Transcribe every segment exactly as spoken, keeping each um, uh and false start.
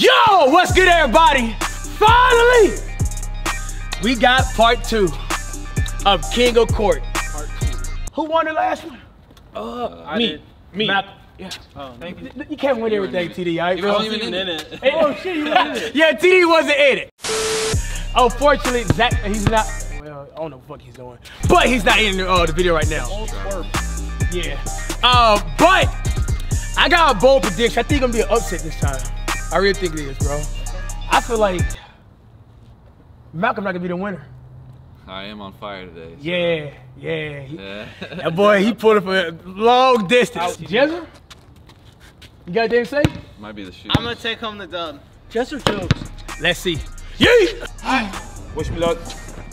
Yo, what's good, everybody? Finally, we got part two of King of Court. Part two. Who won the last one? Uh, uh me. Did. Me. Mac yeah. Oh, thank you. You can't win everything, T D. Right? You wasn't even in it. Hey, oh shit, you wasn't in it. Yeah, T D wasn't in it. Unfortunately, Zach, he's not. Well, I don't know what the fuck he's doing, but he's not in the, uh, the video right now. Yeah. Uh, but I got a bold prediction. I think it's gonna be an upset this time. I really think it is, bro. I feel like Malcolm not gonna be the winner. I am on fire today. So. Yeah, yeah. He, yeah. That boy, he pulled it for a long distance. Jezza, you got anything to say? Might be the shoe. I'm gonna take home the dub. Jezza jokes. Let's see. Yee! Alright. Wish me luck.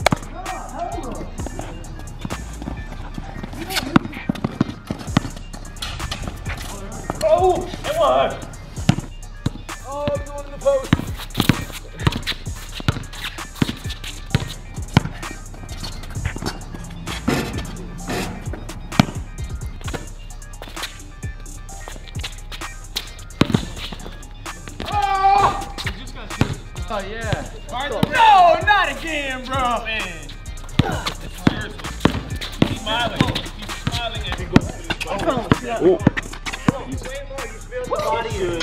Oh, it was. Oh, I'm going to the post. Oh! You just got shoot. Oh, yeah. No, not again, bro. Man. Keep smiling. Keep smiling and go. Oh. You way more, you feel the body good.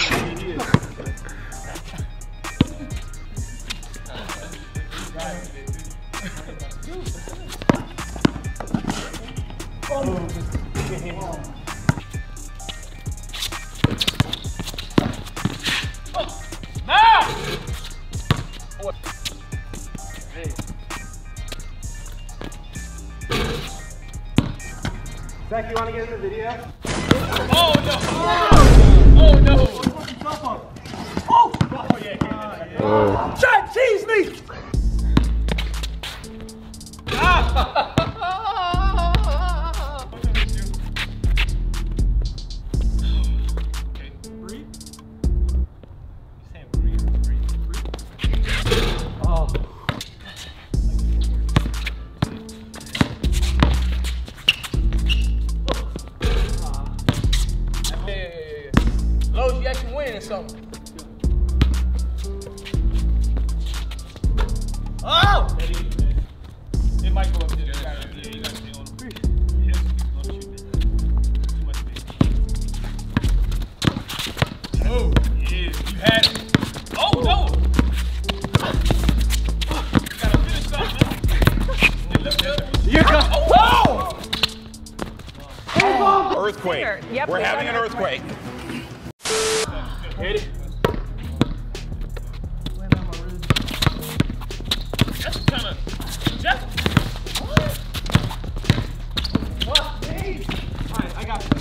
Zach, you want to get in the video? Oh no! Oh, oh no! Oh! Oh yeah! yeah, yeah. Oh. Shot cheese me! Ah! Okay, breathe. You saying breathe? Breathe? Breathe? Oh. Lowe's, you actually winning something. Oh! It might go up there. Yeah, you gotta stay on the fish. He's gonna shoot it. Too much fish. Oh, yeah, you had it. Oh, no! You gotta finish something. Here comes. Oh! Earthquake. Yep, We're having an earthquake. Hit it. That's kind of. Just. What? What? Hey. All right, I got you.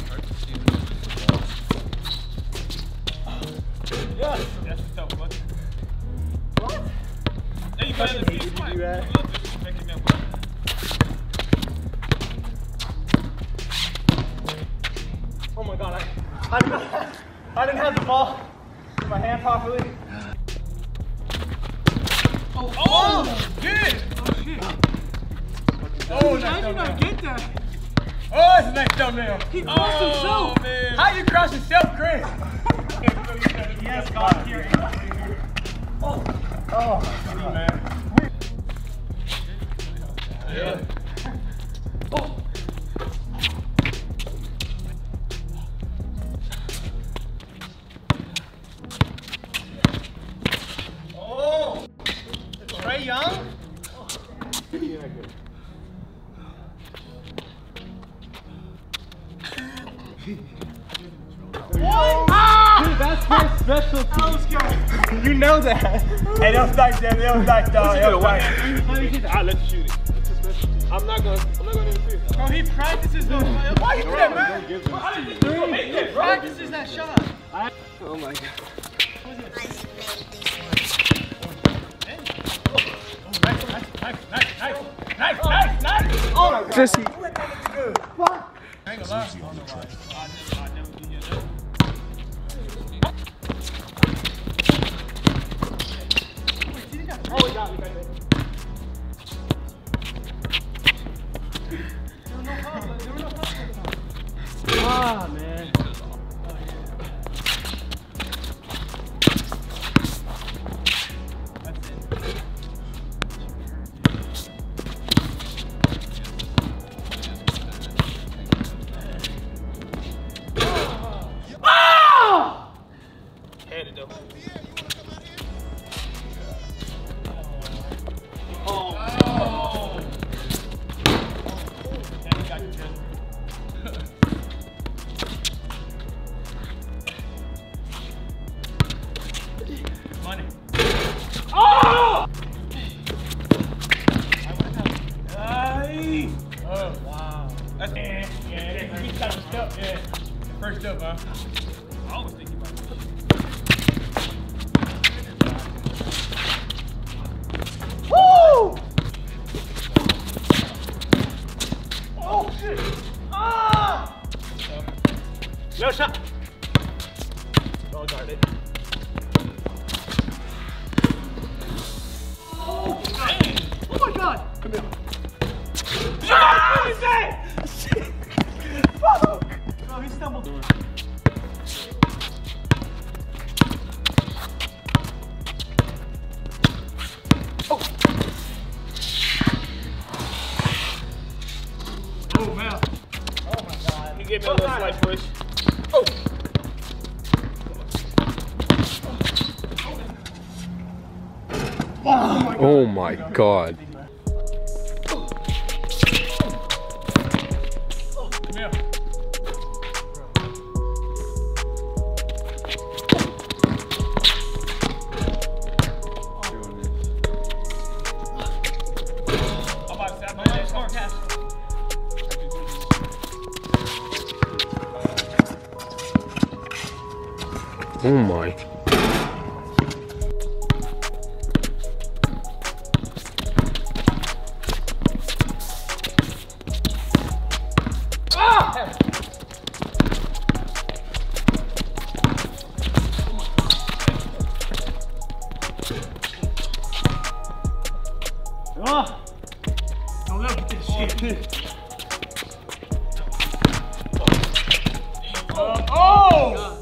Yes. That's the tough one. What? There you go. That's the do that. Oh my God! I, I didn't, I didn't have the ball in my hand properly. Oh, oh, good! Oh shit! Oh, nice thumbnail. Get that? Oh, that's a nice thumbnail. He crossed oh, himself. Man. How you cross yourself, Chris? Yes, God, here. Oh, oh, man. Yeah. Oh. Trey Young? Yeah, good. What? Ah! Dude, that's my specialty. You know that. Hey, that was nice, man. That was nice, dog. That was nice. I'll let you shoot it. I'm not gonna, I'm not gonna interfere. Bro, he practices those. Why you do that, man? He practices that shot. Oh my God. Nice, nice, nice, nice, nice, nice. Oh my God. Just good. Fuck. I ain't gonna lie. I don't know why. I never, I never do here though. Oh, he got me right there. There was no problem. There was no problem. Ah, man. Oh, yeah. Money. Oh! Nice. Oh, wow. That's yeah, yeah, he got the step, yeah. The first step, huh? I always think about it. Woo! Oh, shit. Ah! No shot. Well guarded. Oh, man. Oh my God. Come here. Ah! What is that? Shit. Fuck. Oh, he stumbled. Oh. Oh, man. Oh, my God. He gave me a little slight push. Oh. Oh my God. Come here. Oh my. Oh, don't look at this shit. Uh, oh!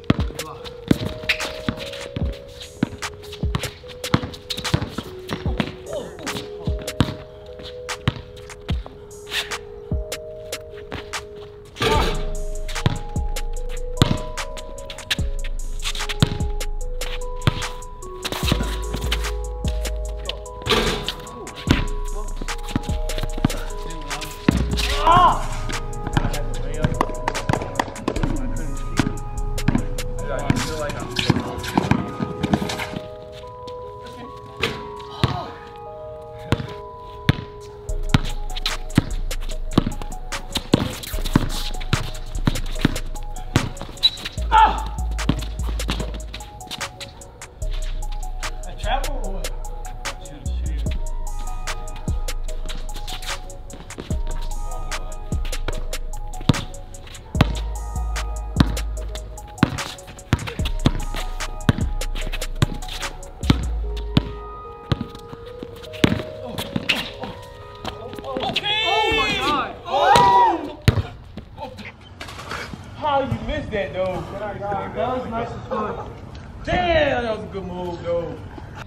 How you missed that, though? That was nice as fuck. Damn, that was a good move, though.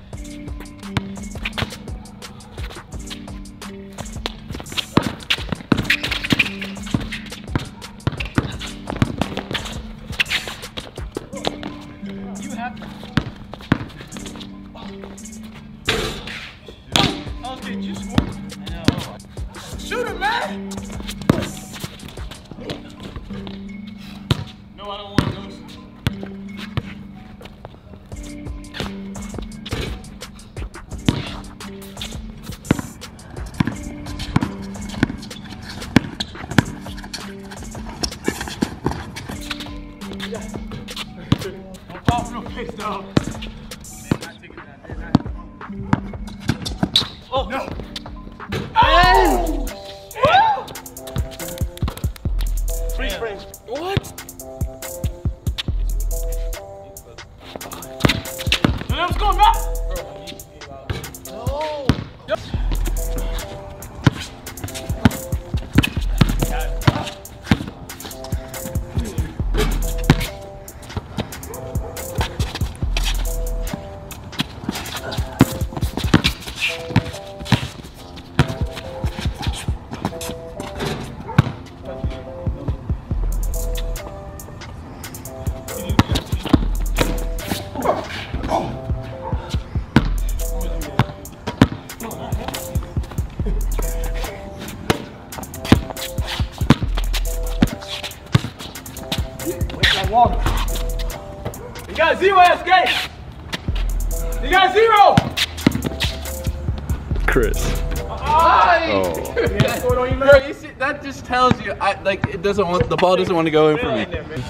You have to. Oh, did you score? I know. Shoot him, man! No, I don't want to go. Don't fall for no kicks, dog. Oh, no. Oh! Oh! Freeze frame. What? No, let's go back. No. Yep. Chris. Oh. Bro, you see, that just tells you, I like it doesn't want the ball doesn't want to go in for me.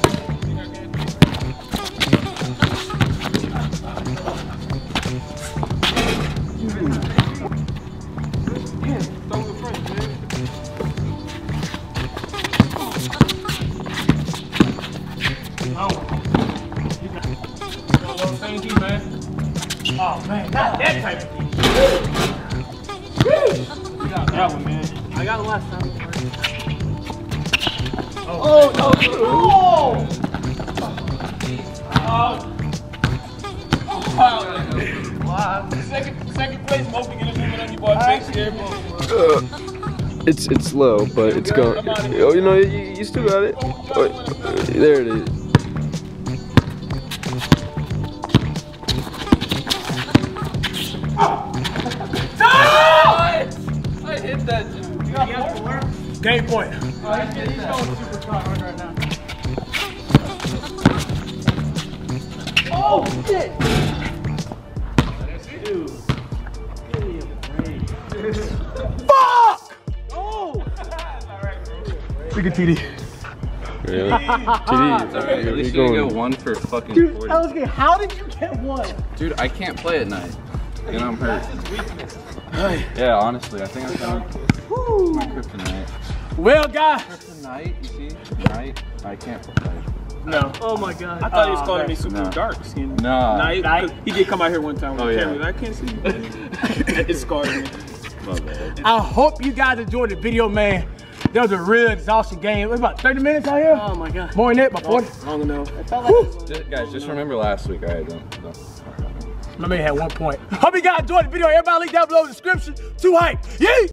Oh man, not that type of thing. You got that one, man. I got it last time. Oh, no! Oh! Oh! Wow. Second, second place, hoping to get a movement on your ball. Face here, Uh, it's it's low, but it's going. Oh, you know, you, you still got it. Oh, there it is. I hit that dude. You got four? Game point. Oh, he's, he's going super hard right now. Oh shit! Dude. Give me a break. Fuck! Oh! Look at T D. Really? T D, Alright, at least you didn't get one for fucking Dude, forty. I was getting, how did you get one? Dude, I can't play at night. And I'm hurt. Yeah, honestly, I think I'm feeling my kryptonite. Well, guys. Kryptonite, you see? Night, I can't play. No. Oh my god. I thought he was Oh, calling man. me super No. dark skin. Nah. Night. Night. He did come out here one time with Oh, the yeah. camera. I can't see. It scarred me. My bad. I hope you guys enjoyed the video, man. That was a real exhausting game. It was about thirty minutes out here. Oh my god. More than that, about forty. Long enough. I felt like it was Just, guys, just remember last week. Alright, don't, don't. My man had one point. Hope you guys enjoyed the video. Everybody link down below in the description. Too hype. Yee!